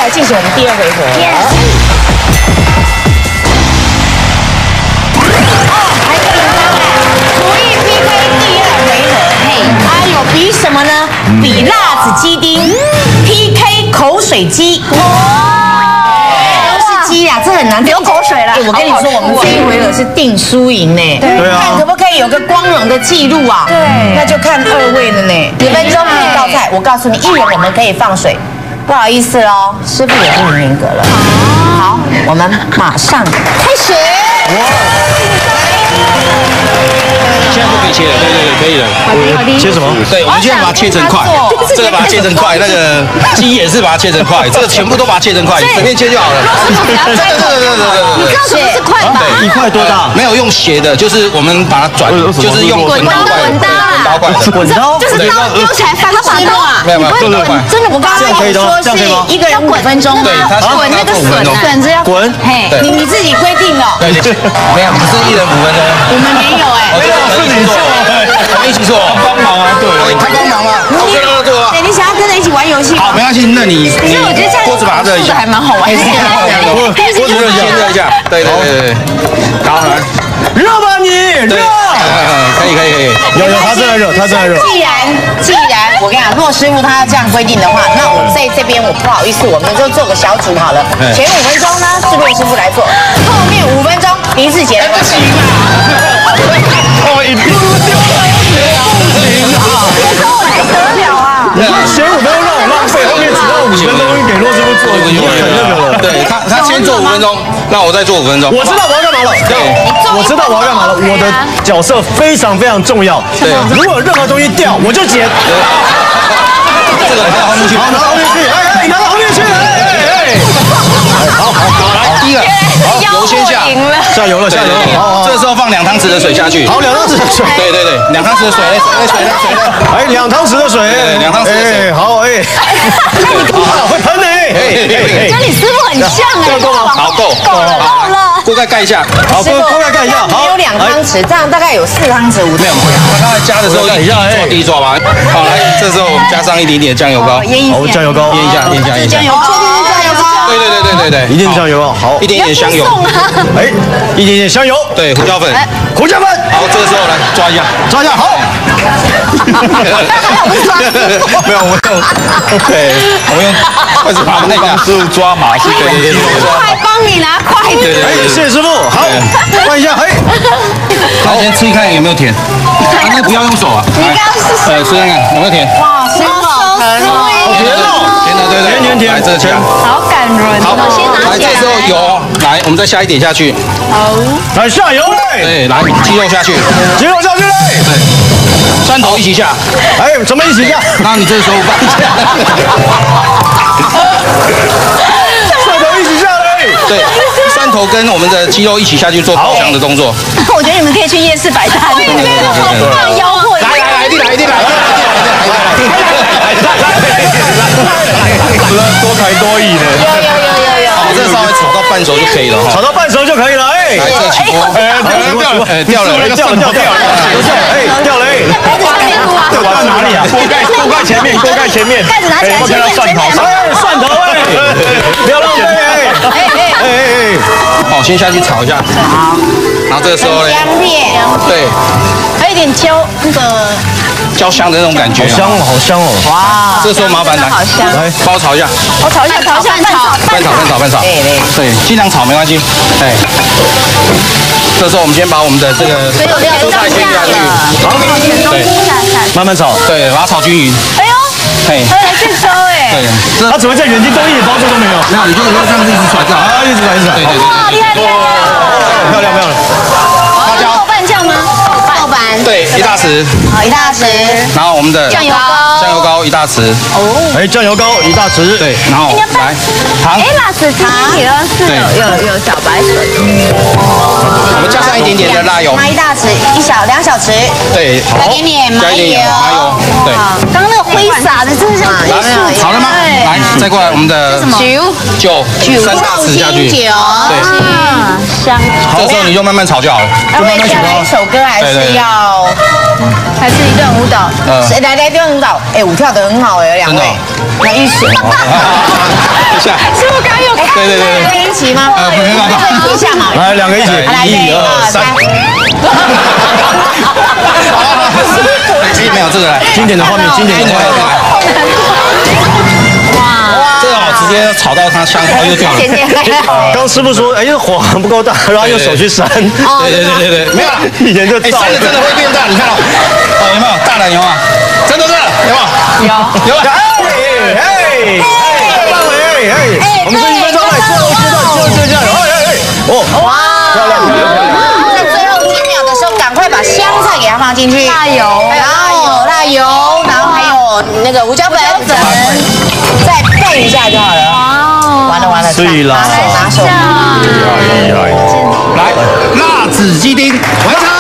来进行我们第二回合。还紧张哎！厨艺 PK 第二回合，嘿，哎呦，比什么呢？比辣子鸡丁 PK 口水鸡。鸡呀，这很难流口水了。我跟你说，我们这一回合是定输赢呢。对啊。看可不可以有个光荣的记录啊？对。那就看二位了呢。10分钟一道菜，我告诉你，一人我们可以放水。不好意思喽，师傅也不能严格了。好，我们马上开始。 现在就可以切了，对，可以了。 好的。 切什么？对，我们现在把它切成块，这个把它切成块，那个鸡也是把它切成块，这个全部都把它切成块，随便切就好了。 对。你知道什么是块吗？ 一块多大？没有用斜的，就是我们把它转，就是用滚刀块，滚刀就是刀丢起来翻个把刀啊。 没有， 真的，我刚刚跟你说是一个人5分钟吗？ 滚那个笋子要滚， 嘿，你自己规定的。 没有，不是一人5分钟。 我们没有哎。 没有，是你做，我们一起做，帮忙啊，对，他帮忙吗？ 对，你想要跟着一起玩游戏？ 好，没关系，那你可是我觉得这样锅子把它热一下， 还蛮好玩的。 锅子热一下，对，好，来，热吧你，热，可以，有，他正在热， 既然我跟你讲，若师傅他要这样规定的话，那我在这边我不好意思，我们就做个小组好了。前5分钟呢是若师傅来做，后面5分钟林志杰。不行啊！ 哦，一丢得了啊！ 前5分钟让我浪费，后面只要5分钟给骆师傅做，已经很那个了。对他先做5分钟，那我再做5分钟。我知道我要干嘛了。对，我知道我要干嘛了。我的角色非常重要。对，如果有任何东西掉，我就捡。这个拿到后面去，好，拿到后面去，拿到后面去，好，来第一个，好，油先下，下油了，好，这时候放2汤匙的水下去，好，2汤匙的水，对，2汤匙的水呢，哎，2汤匙的水，2汤匙的水，好，会喷呢， 跟你师傅很像哎， 够吗？好，够了，锅盖盖一下，好，锅盖盖一下，好， 有2汤匙，这样大概有4汤匙5。 没有，他刚才加的时候做第一抓嘛，好，来，这时候我们加上一点点酱油膏，好，酱油膏，腌一下， 酱油膏， 对，一定酱油膏，好，一点点香油，哎，一点点香油，对，胡椒粉，好，这个时候来抓一下，好。没有，我用，对，我们用筷子把那个师傅抓麻是，对， 快帮你拿筷子。 对，谢谢师傅，好，换一下，嘿，好，先吃一看有没有甜，那不要用手啊， 你刚刚是吃看看有没有甜， 哇，师傅好甜哦，甜，来这个甜， 好感人， 好， 先拿起来， 这时候油，来，我们再下一点下去，好，来下油嘞，对，来鸡肉下去，对。蒜头一起下，哎，怎么一起下？那你这个时候放蒜头一起下嘞，对，蒜头跟我们的鸡肉一起下去做爆香的动作。 我觉得你们可以去夜市摆摊，放吆喝， 来，一定来，多才多艺呢。有，好，这稍微炒到半熟就可以了，炒到半熟就可以了，哎，来这起锅，掉了，掉了，掉哪里啊？锅盖前面， 盖子拿起来，前面， 蒜头，不要浪费，好，先下去炒一下，好，然后这个时候呢，对， 还有一点焦香的那种感觉，好香哦！哇，这时候麻烦来，帮我炒一下， 拌炒， 对，尽量炒没关系，哎，这时候我们先把我们的这个蔬菜先下去，好，对，慢慢炒，对，把它炒均匀。 哎呦，嘿，这招哎， 对，他只会在远近东西包这都没有，没有，你就这样子一直甩，啊，一直甩，对， 哇，厉害， 漂亮， 花椒豆瓣酱吗？豆瓣， 对，1大匙， 好，1大匙， 然后我们的酱油膏 1大匙，哦，哎，酱油膏1大匙，对，然后来糖， 哎，辣子今天提了是有小白笋， 我们加上一点点的辣油， 拿1大匙，2小匙， 对， 加一点点麻油， 对， 刚刚那个挥洒的真的像艺术， 好了吗？来，再过来我们的酒3大匙下去，对， 香， 这时候你就慢慢炒就好了，就慢慢下来一首歌还是要， 还是一段舞蹈， 来一段舞蹈，哎，舞跳得很好哎，2位，来一起， 下。 师傅刚有看， 对，一起吗？一下嘛。 来，2个一起，1、2、3。没有这个来，经典的画面，经典的画面。这个好，直接炒到它香，然后又掉了。 刚师傅说，哎，火还不够大，然后用手去扇。 对，没有，以前就扇了真的会变大，你看到？哦，有没有大奶油啊？真的，有没有？有。我们是1分钟内最后阶段，就这样。 哇！在最后几秒的时候，赶快把香菜给它放进去， 辣油， 然后还有那个胡椒粉，再拌一下就好了。完了， 对了， 拿手， 厉害！来，辣子鸡丁完成。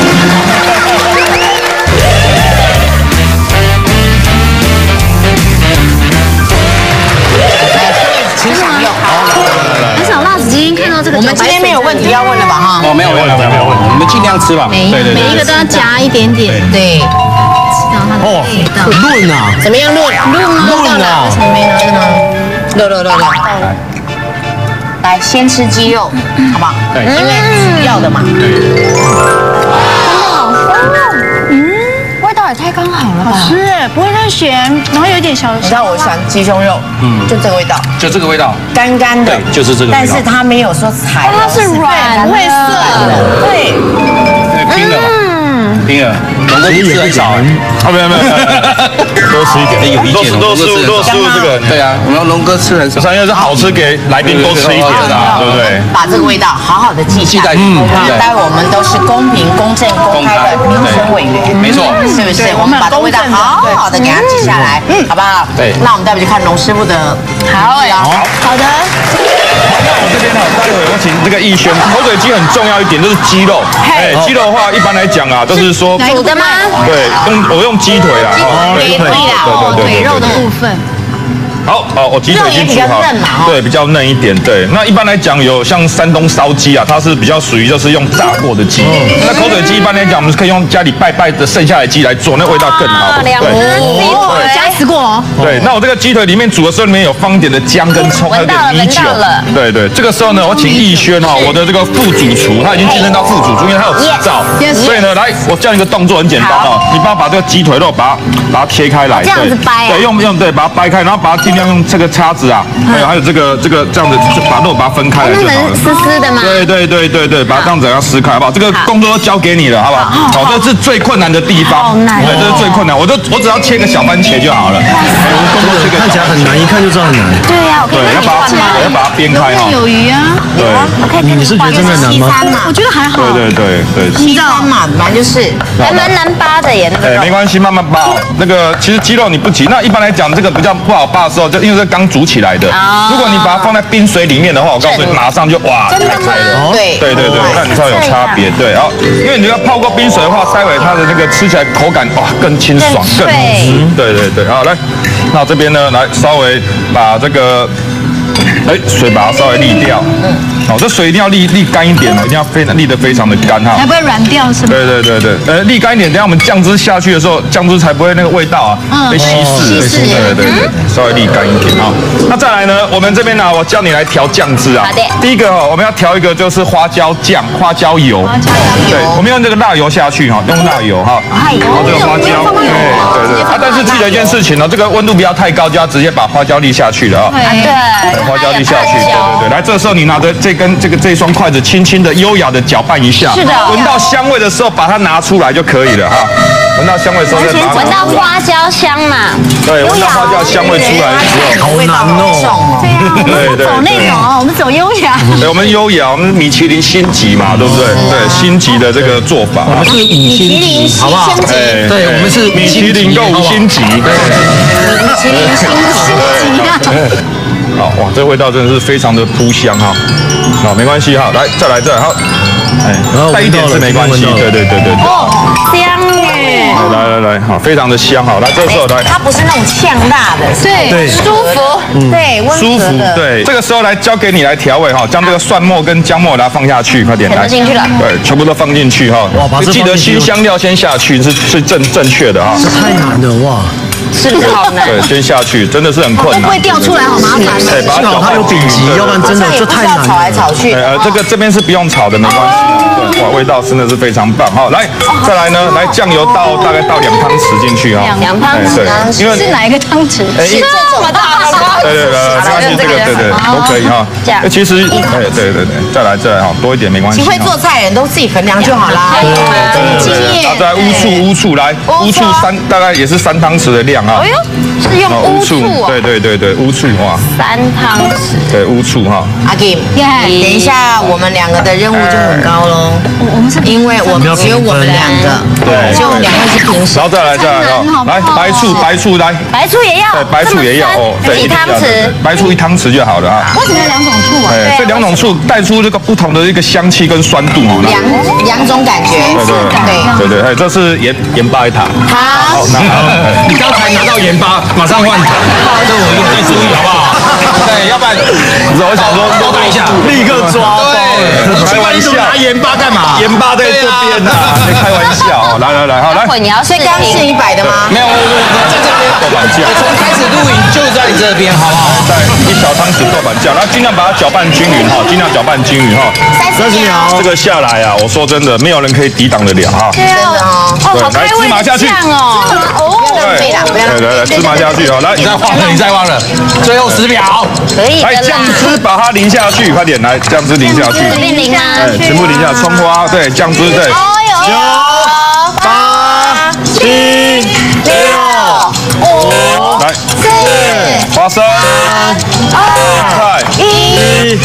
请享用。 很少辣子鸡丁看到这个。 我们今天没有问题要问了吧？哈， 哦，没有问题，你们尽量吃吧。 每一个都要夹一点点。 对。 哦，论啊， 怎么样论啊？为什么没拿的呢？肉。来，先吃鸡肉，好不好？对，因为主要的嘛。 对。好香哦，味道也太刚好了吧？好吃，不会太咸，然后有点小。 你知道我喜欢鸡胸肉，就这个味道， 就这个味道， 干干的， 就是这个味道。 但是它没有说柴， 它是软，不会涩的， 对， 拼了。龙哥吃很少啊，没有， 多吃一点。 有意见， 多吃这个。 对啊，我们龙哥吃很少，因为是好吃，给来宾多吃一点啊，对不对？ 把这个味道好好的记下来。待会我们都是公平、公正、公开的评审委员， 没错， 是不是？我们把这个味道好好的给它记下来，好不好？ 对。 那我们待会去看龙师傅的好的。 那我这边呢，待会我请这个逸轩，口水鸡很重要一点就是鸡肉。鸡肉的话，一般来讲啊，就是说煮的吗？ 对，我用鸡腿啦， 腿肉的部分。 好，我鸡腿已经煮好，对，比较嫩一点。对，那一般来讲有像山东烧鸡啊，它是比较属于就是用炸过的鸡。那口水鸡一般来讲，我们是可以用家里拜的剩下的鸡来做，那味道更好。 对，加持过哦。 对，那我这个鸡腿里面煮的时候，里面有放一点的姜跟葱，还有点米酒。对，这个时候呢，我请逸轩哈，我的这个副主厨，他已经晋升到副主厨，因为他有执照。所以呢，来，我教你一个动作，很简单哦，你把这个鸡腿肉把它切开来， 这样子掰。 对，用把它掰开，然后把它尽量用这个叉子啊，还有这个这样子，把肉把它分开来就好了。 丝丝的吗？ 对，把它这样子要撕开，好不好？这个工作都交给你了，好不好？好，这是最困难的地方。 好难。 对，这是最困难，我只要切个小番茄就好了。 看起来很难，一看就知道很难。 对呀， 要把它煸开哈。 有鱼啊。 对。 你是觉得真的难吗？ 我觉得还好。 对。 西餐嘛，本来就是还蛮难扒的耶。 没关系，慢慢扒。那个其实鸡肉你不急，那一般来讲这个比较不好扒的时候，就因为是刚煮起来的。如果你把它放在冰水里面的话，我告诉你，马上就哇开了。对，那你知道有差别。对，然后因为你要泡过冰水的话，待会它的那个吃起来口感哇更清爽，更好吃。对，好来，那这边呢来稍微把这个。水把它稍微沥掉，好，这水一定要沥干一点哦，一定要沥得非常的干哈， 才不会软掉是吗？ 对，沥干一点，等下我们酱汁下去的时候，酱汁才不会那个味道啊被稀释。对，稍微沥干一点啊。那再来呢，我们这边呢，我教你来调酱汁啊。 好的。 第一个我们要调一个就是花椒酱、花椒油。对，我们用这个辣油下去哈，用辣油哈，然后这个花椒，对。但是记得一件事情哦，这个温度不要太高，就要直接把花椒沥下去了啊。对，花椒沥下去，对。来，这时候你拿着这一双筷子，轻轻的、优雅的搅拌一下。是的。闻到香味的时候，把它拿出来就可以了哈。闻到香味的时候，再把它拿出来。 闻到花椒香嘛？ 对，闻到花椒香味出来的时候， 好难哦。 对，走那种哦，我们走优雅。 对，我们优雅，我们米其林星级嘛，对不对？对，星级的这个做法。 我们是五星级，好不好？对，我们是米其林够5星级。 米其林星级。 好哇，这味道真的是非常的扑香哈。好，没关系哈，来再来好。带一点是没关系，对。 香耶！ 来，好，非常的香哈。来，这时候来， 它不是那种呛辣的， 对，舒服， 对， 舒服，对。这个时候来交给你来调味哈，将这个蒜末跟姜末来放下去，快点来， 进去了， 对，全部都放进去哈。哇，记得新香料先下去是正确的哈。 这太难了哇！ 是不是好难？ 对，先下去真的是很困难。 会掉出来，好麻烦。 对，把它它有丙级，要不然真的就太难。 炒来炒去。 这边是不用炒的，没关系。对，哇，味道真的是非常棒。好，来，再来呢，来酱油大概倒2汤匙进去哈。 2汤匙。 对，因为是哪一个汤匙？ 是这么大的吗？ 对，没关系，这个对都可以哈。其实，对，再来哈，多一点没关系。 会做菜的人都自己衡量就好啦。 对，再来乌醋来，乌醋大概也是3汤匙的量啊。 哎呦，是用乌醋哦。 对，乌醋哇。 3汤匙。 对，乌醋哈。 阿 Kim， 等一下我们2个的任务就很高喽。我们是因为我们只有我们2个，对，就2位是平手。 然后再来来白醋来， 白醋也要， 对，白醋也要哦，对， 几汤匙？ 白醋1汤匙就好了啊。 为什么要2种醋啊？ 这2种醋带出这个不同的一个香气跟酸度哦， 两种感觉。 对，这是盐巴1塔。 好， 你刚才拿到盐巴，马上换塔，这我有在注意好不好？对，要不然我想说交代一下， 立刻抓包。 开玩笑，拿盐巴干嘛？ 盐巴在这边呐，开玩笑。来，好来。 你要所以刚是你摆的吗？ 没有，我在这边豆瓣酱。 我从开始录影就在你这边，好不好？ 再1小汤匙豆瓣酱，然后尽量把它搅拌均匀哈，尽量搅拌均匀哈。 30秒。 这个下来啊，我说真的，没有人可以抵挡得了哈。 对啊， 来芝麻下去。来，芝麻下去哦，来， 你再忘了，最后10秒， 可以的啦。 来酱汁把它淋下去，快点来，酱汁淋下去。 淋吗？ 全部淋下，葱花对，酱汁对。 哎呦，9、 8、7、6、5、 来，4、花生、菜、 1，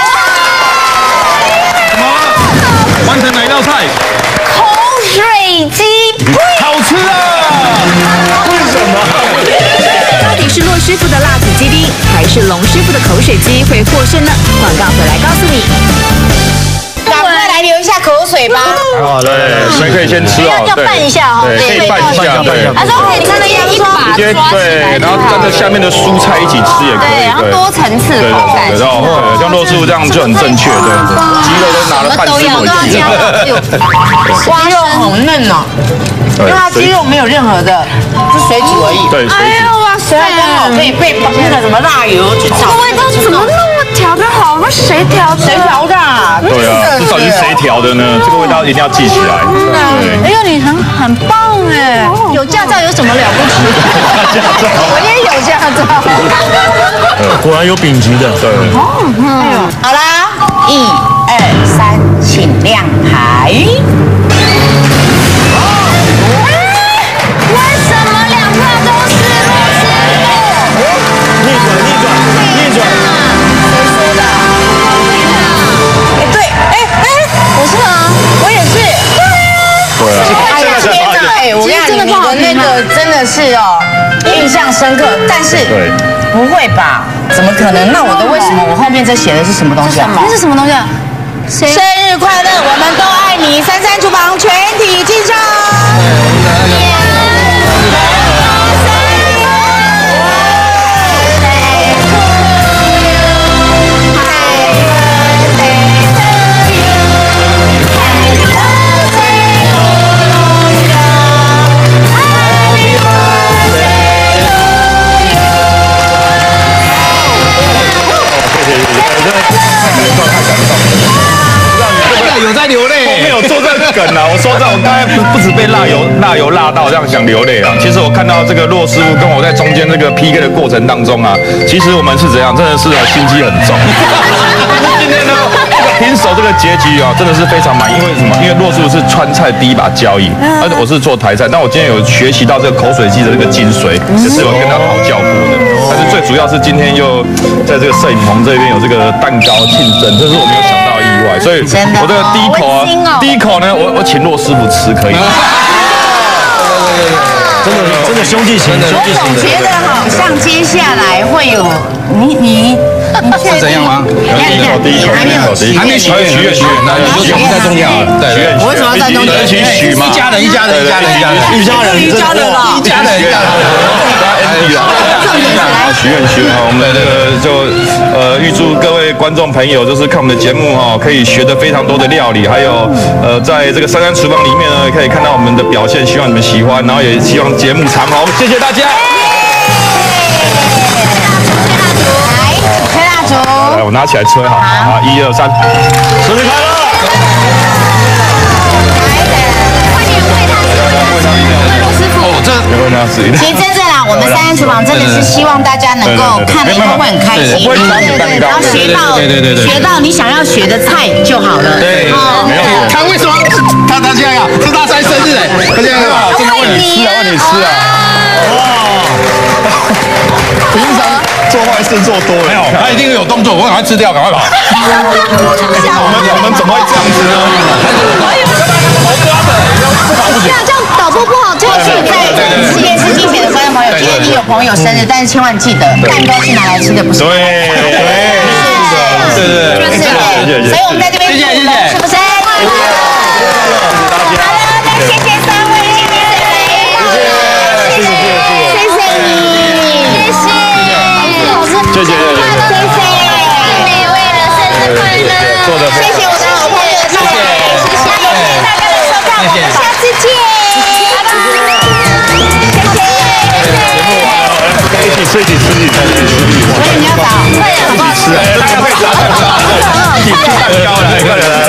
完成哪一道菜？ 口水鸡。 好吃啊！ 为什么？ 到底是骆师傅的辣子鸡丁，还是龙师傅的口水鸡会获胜呢？广告回来告诉你。 赶快来流一下口水吧。 对，所以可以先吃哦， 要拌一下哦， 对，可以拌一下，对。 他说可以看那个一把抓起来， 然后跟着下面的蔬菜一起吃也可以， 对，然后多层次口感。 然后像肉师傅这样就很正确，对，鸡肉都拿了半只回去。 鸡肉好嫩哦，因为它鸡肉没有任何的，就水煮而已。 对，水煮。 哇塞，刚好可以配那个什么辣油去炒。 味道怎么那么调的好？那谁调的？ 谁调的？ 对啊，这到底是谁调的呢？这个味道一定要记起来。对。 哎呦，你很棒哎！有驾照有什么了不起？我也有驾照。 果然有丙级的。 对。 好啦，1、2、3，请亮牌。 为什么2块都是螺丝逆转。 谁说的？对，我是吗？我也是。 对啊。 哎呀，天哪！我跟你讲，你的那个真的是哦，印象深刻。但是，不会吧？怎么可能？那我的为什么我后面这写的是什么东西啊？ 那是什么东西啊？ 生日快乐，我们都爱你！33厨房全体进场。 有在流泪， 我没有做这个梗啊！我说这，我刚才不止被辣油辣到，这样想流泪啊！其实我看到这个骆师傅跟我在中间这个 PK 的过程当中啊，其实我们是怎样，真的是心机很重。今天呢，这个平手这个结局啊，真的是非常满意。因为什么？因为骆师傅是川菜第一把交椅，而我是做台菜，但我今天有学习到这个口水鸡的这个精髓，也是有跟他讨教过的。但是最主要是今天又在这个摄影棚这边有这个蛋糕庆生，这是我没有想到的意外，所以我这个第一口呢，我请骆师傅吃可以吗？ 真的兄弟情， 我总觉得好像接下来会有你是怎样吗？ 还没许愿， 那你就全部在中间了。对， 我为什么要在中间？ 一起许嘛， 一家人，大家许愿，我们这个就预祝各位位观众朋友，就是看我们的节目可以学得非常多的料理，还有在这个珊珊厨房里面呢，可以看到我们的表现，希望你们喜欢，然后也希望节目长红，谢谢大家。 吹蜡烛， 来，我拿起来吹好，好，1、2、3，生日快乐！ 其实真正啊，我们珊珊厨房真的是希望大家能够看了以后会很开心，对，然后学到你想要学的菜就好了。 对，没有。他为什么他这样啊？是大三生日哎，他这样啊，真的问你吃啊！哇，平常做坏事做多了，没有，他一定有动作，我赶快吃掉，赶快跑。我们怎么会这样子呢？ 这样导播不好听。 在实验室精选的观众朋友，今天你有朋友生日，但是千万记得，蛋糕是拿来吃的，不是。对，所以我们在这边谢谢，是不是？好了，那谢谢3位今天的来宾，谢谢你，谢谢每位的生日快乐，谢谢我的好朋友，谢谢大家的收看，我们下次见。 一起吃， 所以你要找，好不好吃？ 蛋糕来，快点来！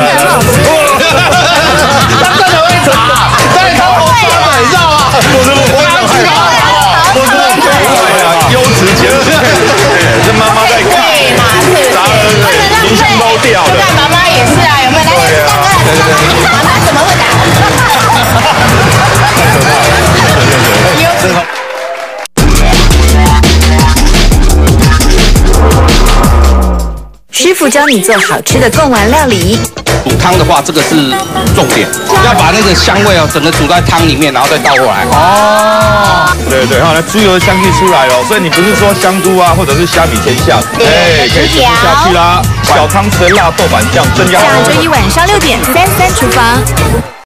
他真的会查，在他后面你知道吗？我是优质节目，这妈妈在看，砸了冰箱都掉了。 妈妈也是啊，有没有？来，妈妈怎么会打？ 师傅教你做好吃的贡丸料理。 煮汤的话，这个是重点，要把那个香味整个煮在汤里面，然后再倒过来。 哦，对，好，那猪油的香气出来了，所以你不是说香猪啊，或者是虾米天下，可以吃下去啦。小汤匙的辣豆瓣酱增加。 下周一晚上6点，33厨房。